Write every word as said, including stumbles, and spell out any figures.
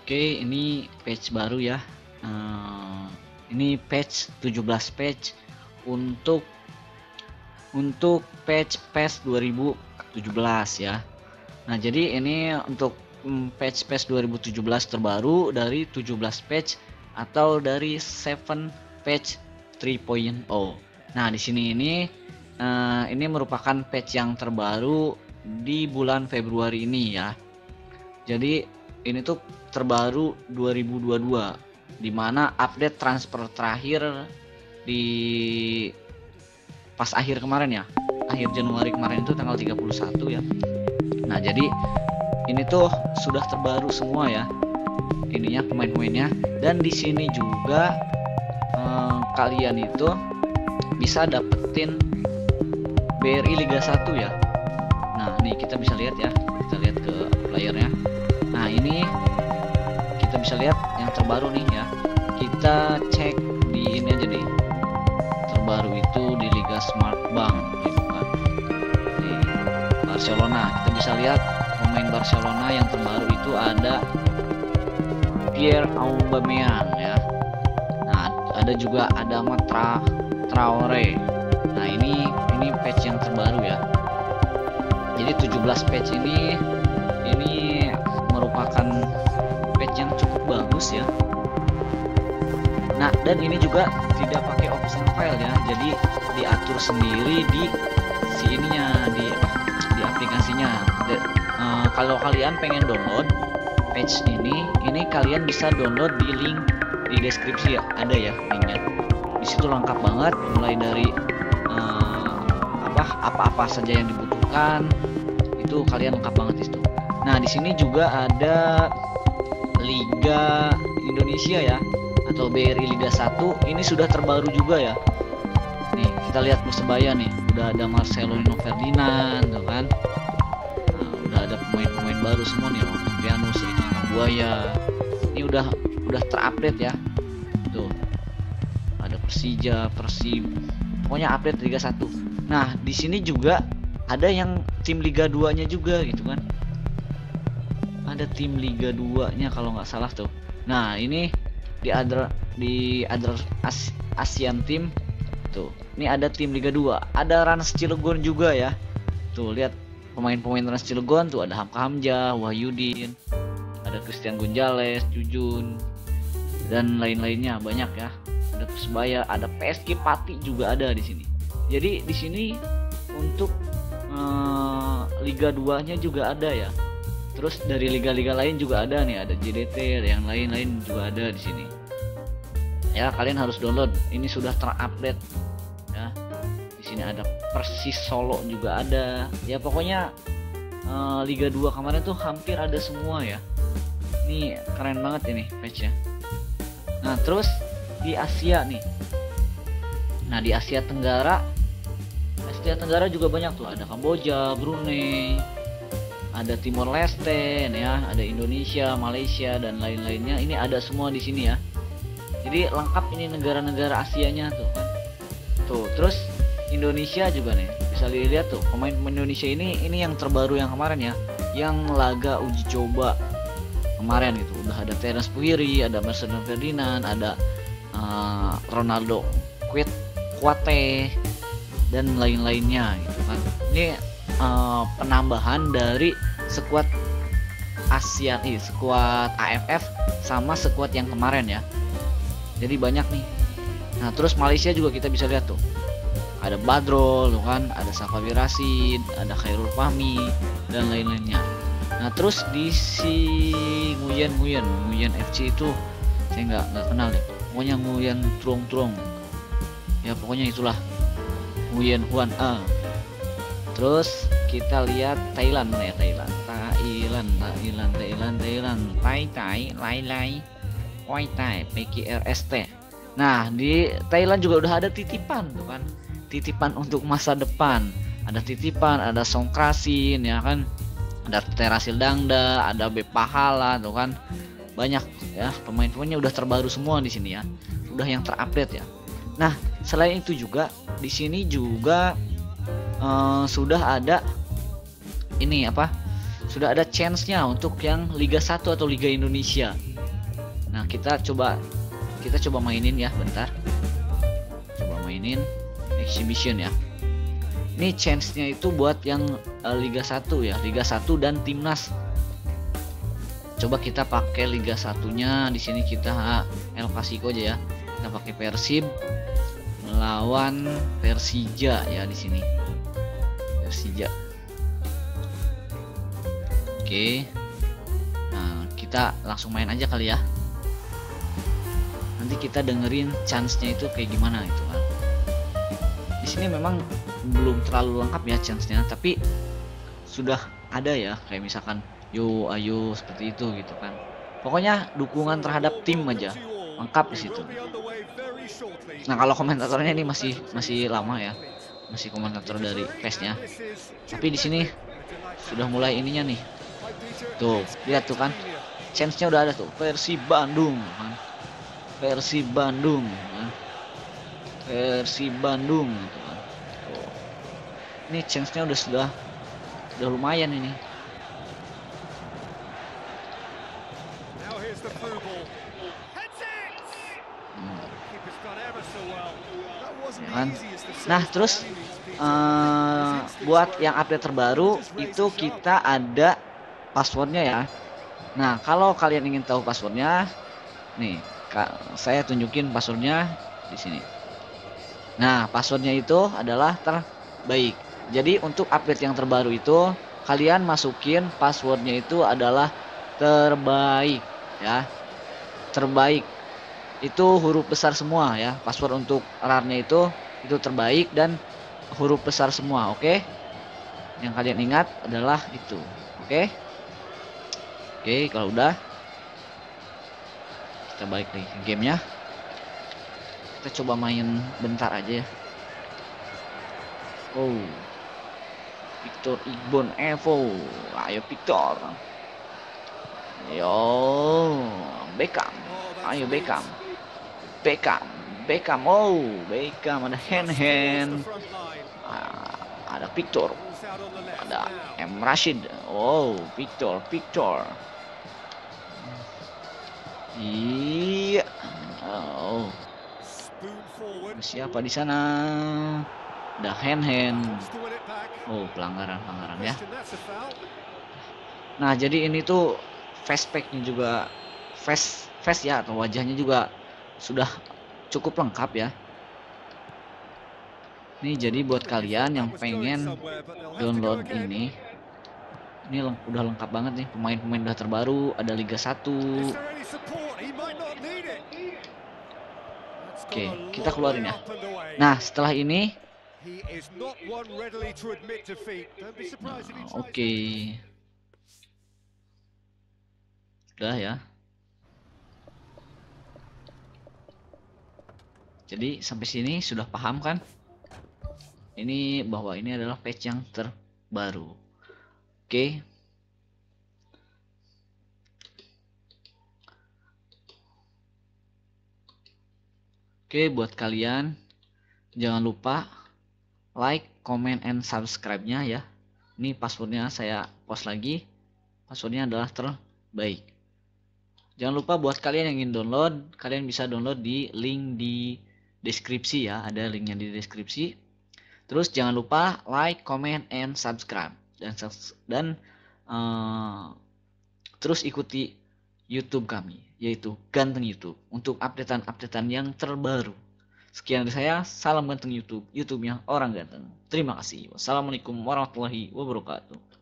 Oke, ini patch baru ya. Eh, ini patch tujuh belas patch untuk untuk patch PES dua ribu tujuh belas ya. Nah, jadi ini untuk mm, patch PES dua ribu tujuh belas terbaru dari tujuh belas patch atau dari tujuh patch tiga titik nol. Nah, di sini ini eh, ini merupakan patch yang terbaru di bulan Februari ini ya. Jadi ini tuh terbaru dua ribu dua puluh dua, dimana update transfer terakhir di pas akhir kemarin ya, akhir Januari kemarin itu tanggal tiga puluh satu ya. Nah, jadi ini tuh sudah terbaru semua ya, ininya pemain-pemainnya. Dan di sini juga eh, kalian itu bisa dapetin B R I Liga satu ya. Nah, nih kita bisa lihat ya, kita lihat ke playernya. Nah, ini kita bisa lihat yang terbaru nih ya. Kita cek di ini aja deh, terbaru itu di Liga Smart Bank gitu kan, di Barcelona. Kita bisa lihat pemain Barcelona yang terbaru itu ada Pierre Aubameyang ya. Nah, ada juga ada Matra Traore. Nah, ini ini patch yang terbaru ya. Jadi tujuh belas patch ini ini merupakan patch yang cukup bagus ya. Nah, dan ini juga tidak pakai option file ya, jadi diatur sendiri di si ininya, di apa, di aplikasinya. De, uh, kalau kalian pengen download patch ini, ini kalian bisa download di link di deskripsi ya, ada ya linknya. Di situ lengkap banget, mulai dari uh, apa apa-apa saja yang dibutuhkan, itu kalian lengkap banget di situ. Nah, di sini juga ada Liga Indonesia ya, atau B R I Liga satu. Ini sudah terbaru juga ya. Nih, kita lihat Persebaya nih, udah ada Marcelino Ferdinand tuh kan. Nah, udah ada pemain-pemain baru semua nih, Pianus, Ricky Maguaya. Ini udah udah terupdate ya. Tuh. Ada Persija, Persib. Pokoknya update Liga satu. Nah, di sini juga ada yang tim Liga dua-nya juga gitu kan. Ada tim Liga dua-nya kalau nggak salah tuh. Nah, ini di other di other As Asian team tuh. Ini ada tim Liga dua, ada Rans Cilegon juga ya. Tuh, lihat pemain-pemain Rans Cilegon tuh, ada Hamka Hamzah, Wahyudin, ada Christian Gonzalez, Jujun, dan lain-lainnya banyak ya. Ada Persebaya, ada P S G Pati juga ada di sini. Jadi di sini untuk uh, Liga dua-nya juga ada ya. Terus dari liga-liga lain juga ada nih, ada J D T, ada yang lain-lain juga ada di sini. Ya, kalian harus download. Ini sudah terupdate. Ya. Di sini ada Persis Solo juga ada. Ya, pokoknya uh, Liga dua kemarin tuh hampir ada semua ya. Ini keren banget ini patch-nya. Nah, terus di Asia nih. Nah, di Asia Tenggara, Asia Tenggara juga banyak tuh, ada Kamboja, Brunei, ada Timor Leste ya, ada Indonesia, Malaysia, dan lain-lainnya. Ini ada semua di sini ya. Jadi lengkap ini negara-negara Asianya tuh kan. Tuh, terus Indonesia juga nih. Bisa dilihat tuh, pemain Indonesia ini ini yang terbaru yang kemarin ya, yang laga uji coba kemarin itu. Udah ada Terence Puiri, ada Marcelino Ferdinand, ada uh, Ronaldo Kuate, dan lain-lainnya gitu kan. Ini uh, penambahan dari skuad Asia, eh, skuad A F F sama skuad yang kemarin ya. Jadi banyak nih. Nah, terus Malaysia juga kita bisa lihat tuh. Ada Badrol tuh kan, ada Safawi Rashid, ada Khairul Fahmi, dan lain-lainnya. Nah, terus di si Nguyen Nguyen Nguyen F C itu saya nggak nggak kenal deh. Pokoknya Nguyen Trung Trung. Ya, pokoknya itulah Nguyen Huan A. Terus kita lihat Thailand, mana ya Thailand? Thailand, Thailand, Thailand, Thailand, Tai Tai, Lai Lai, Oi Tai, P K R S T. Nah, di Thailand juga udah ada titipan tuh kan. Titipan untuk masa depan. Ada titipan, ada Songkrasin ya kan. Ada Terasil Dangda, ada B Pahala tuh kan. Banyak ya, pemain-pemainnya udah terbaru semua di sini ya. Udah yang terupdate ya. Nah, selain itu juga di sini juga Uh, sudah ada ini apa? Sudah ada chance-nya untuk yang Liga satu atau Liga Indonesia. Nah, kita coba kita coba mainin ya, bentar. Coba mainin exhibition ya. Ini chance-nya itu buat yang uh, Liga satu ya, Liga satu dan Timnas. Coba kita pakai Liga satunya. Di sini kita El Clasico aja ya. Kita pakai Persib melawan Persija ya di sini. Persija. Oke. Nah, kita langsung main aja kali ya. Nanti kita dengerin chance-nya itu kayak gimana itu kan. Di sini memang belum terlalu lengkap ya chance-nya, tapi sudah ada ya, kayak misalkan yo ayo seperti itu gitu kan. Pokoknya dukungan terhadap tim aja lengkap di situ. Nah, kalau komentatornya ini masih masih lama ya, masih komentator dari P E S-nya. Tapi di sini sudah mulai ininya nih. Tuh, lihat tuh kan. Chance-nya udah ada tuh. Persib Bandung kan. Persib Bandung kan. Persib Bandung gitu kan. Tuh. Ini chance-nya udah sudah udah lumayan ini. Kan? Nah, terus uh, buat yang update terbaru itu kita ada passwordnya ya. Nah, kalau kalian ingin tahu passwordnya, nih saya tunjukin passwordnya di sini. Nah, passwordnya itu adalah terbaik. Jadi untuk update yang terbaru itu kalian masukin passwordnya itu adalah terbaik ya. Terbaik itu huruf besar semua ya. Password untuk rarnya itu itu terbaik dan huruf besar semua. Oke, yang kalian ingat adalah itu. Oke, oke, kalau udah kita balik lagi ke gamenya. Kita coba main bentar aja ya. Oh, Victor Igbon Evo, ayo Victor, yo Beckham, ayo Beckham, Beckham, Beckham, oh Beckham, ada hand hand, ah, ada Victor, ada M Rashid, oh Victor, Victor, iya, oh siapa di sana? Ada hand hand, oh pelanggaran pelanggaran ya. Nah, jadi ini tuh face packnya juga face face ya, atau wajahnya juga sudah cukup lengkap ya. Ini jadi buat kalian yang pengen download ini, ini leng udah lengkap banget nih, pemain-pemain udah terbaru, ada Liga satu. Oke, kita keluarin ya. Nah, setelah ini nah, oke okay. Udah ya. Jadi sampai sini sudah paham kan? Ini bahwa ini adalah patch yang terbaru. Oke okay. Oke okay, buat kalian jangan lupa like, comment, and subscribe-nya ya. Ini passwordnya saya post lagi. Passwordnya adalah terbaik. Jangan lupa buat kalian yang ingin download, kalian bisa download di link di deskripsi ya. Ada linknya di deskripsi. Terus jangan lupa like, comment, and subscribe. Dan dan uh, terus ikuti YouTube kami, yaitu Ganteng YouTube, untuk updatean-updatean yang terbaru. Sekian dari saya, salam ganteng YouTube, YouTube-nya orang ganteng. Terima kasih. Wassalamualaikum warahmatullahi wabarakatuh.